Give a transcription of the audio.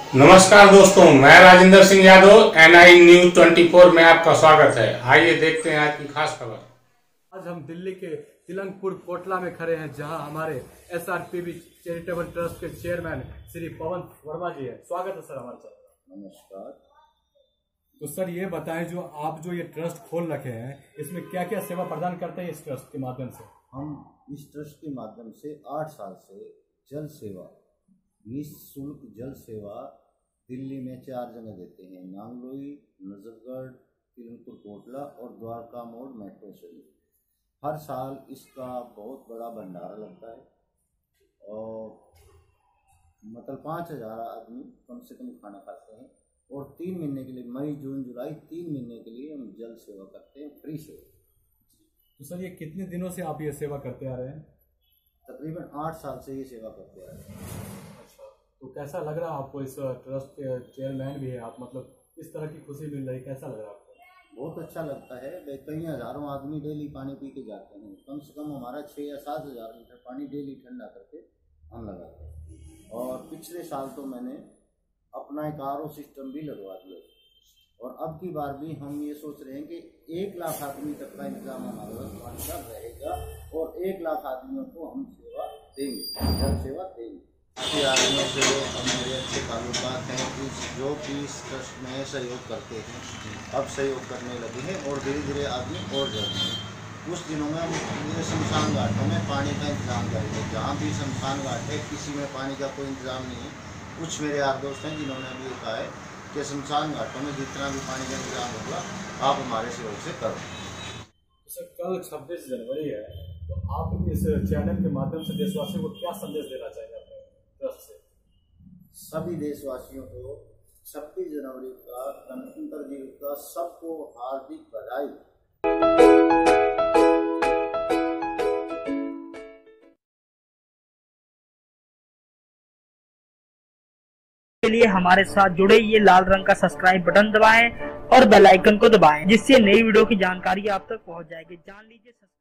नमस्कार दोस्तों, मैं राजेंद्र सिंह यादव NI न्यूज 24 में आपका स्वागत है। आइए देखते हैं आज की खास खबर। आज हम दिल्ली के तिलंगपुर कोटला में खड़े हैं, जहां हमारे SRPB चैरिटेबल ट्रस्ट के चेयरमैन श्री पवन वर्मा जी है। स्वागत है सर हमारे साथ। नमस्कार। तो सर ये बताएं, जो ये ट्रस्ट खोल रखे हैं, इसमें क्या क्या सेवा प्रदान करते हैं इस ट्रस्ट के माध्यम से? हम इस ट्रस्ट के माध्यम से 8 साल से जल सेवा, निःशुल्क जल सेवा दिल्ली में 4 जगह देते हैं: नांगलोई, नजफगढ़, तिलंगपुर कोटला और द्वारका मोड़ मेट्रो शरीफ। हर साल इसका बहुत बड़ा भंडारा लगता है और मतलब 5000 आदमी कम से कम खाना खाते हैं। और 3 महीने के लिए, मई जून जुलाई 3 महीने के लिए हम जल सेवा करते हैं, फ्री सेवा। तो सर ये कितने दिनों से आप ये सेवा करते आ रहे हैं? तकरीबन 8 साल से ये सेवा करते आ रहे हैं। अच्छा, तो कैसा लग रहा है आपको? इस ट्रस्ट के चेयरमैन भी है आप, मतलब इस तरह की खुशी मिल रही, कैसा लग रहा है आपको? बहुत अच्छा लगता है। कई हज़ारों आदमी डेली पानी पी के जाते हैं। कम से कम हमारा 6 या 7 हज़ार लीटर पानी डेली ठंडा करके हम लगाते हैं। और पिछले साल तो मैंने अपना एक RO सिस्टम भी लगवा दिया। और अब की बार भी हम ये सोच रहे हैं कि 1 लाख आदमी तक का इंतजाम हमारे पास पानी का रहेगा और 1 लाख आदमियों को हम सेवा देंगे, जल सेवा देंगे। ऐसे आदमियों से मेरे अच्छे ताल्लुकात हैं कि जो भी इस ट्रस्ट में सहयोग करते हैं, अब सहयोग करने लगे हैं और धीरे धीरे आदमी और बढ़ते हैं। कुछ दिनों में हम ये शमशान घाटों में पानी का इंतजाम करेंगे। जहाँ भी शमशान घाट है, किसी में पानी का कोई इंतजाम नहीं है। कुछ मेरे यार दोस्त हैं जिन्होंने अभी कहा है कि शमशान घाटों में जितना भी पानी का इंतजाम होगा आप हमारे सहयोग से करो। सर कल 26 जनवरी है, तो आप इस चैनल के माध्यम से देशवासियों को क्या संदेश देना चाहेंगे अपने ट्रस्ट से? सभी देशवासियों को 26 जनवरी का गणतंत्र दिवस का सबको हार्दिक बधाई। के लिए हमारे साथ जुड़े ये लाल रंग का सब्सक्राइब बटन दबाएं और बेल आइकन को दबाएं, जिससे नई वीडियो की जानकारी आप तक पहुंच जाएगी। जान लीजिए।